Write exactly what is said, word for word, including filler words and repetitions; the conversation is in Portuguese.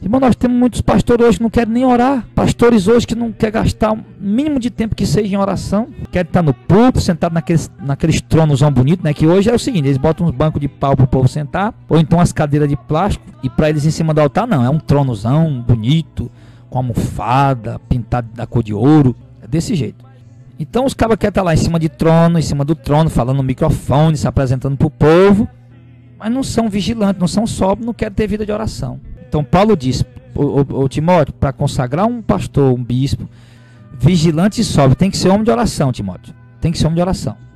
Irmão, nós temos muitos pastores hoje que não querem nem orar. Pastores hoje que não querem gastar o mínimo de tempo que seja em oração. Querem estar no púlpito, sentado naqueles, naqueles tronos bonitos, né? Que hoje é o seguinte, eles botam uns bancos de pau para o povo sentar, ou então as cadeiras de plástico, e para eles em cima do altar não, é um tronozão bonito, com almofada, pintado da cor de ouro, é desse jeito. Então os cabas querem estar lá em cima de trono, em cima do trono, falando no microfone, se apresentando para o povo, mas não são vigilantes, não são sóbrios, não querem ter vida de oração. Então Paulo diz, o, o, o Timóteo, para consagrar um pastor, um bispo, vigilante e sóbrio, tem que ser homem de oração, Timóteo. Tem que ser homem de oração.